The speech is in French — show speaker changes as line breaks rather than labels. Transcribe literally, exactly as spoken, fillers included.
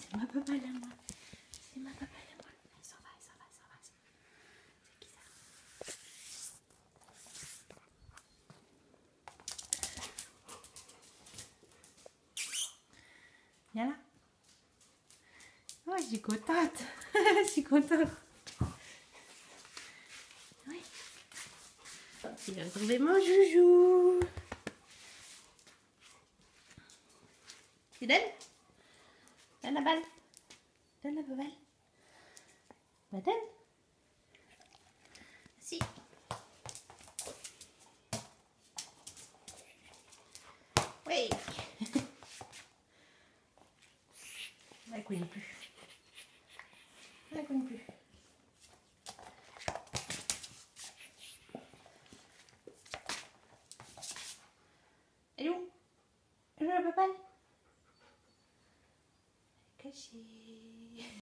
C'est ma papale à moi. C'est ma papale à moi. Elle s'en va, elle s'en va, elle s'en va. C'est qui ça? Viens là. Oh, je suis contente. Je suis contente. Oui. J'ai retrouvé mon joujou. Tu donnes? Donne la balle. Donne la balle. Bah donne. Si. Oui. Elle cogne plus. Elle cogne plus. Elle est où? Elle est où la papale? Elle est cachée.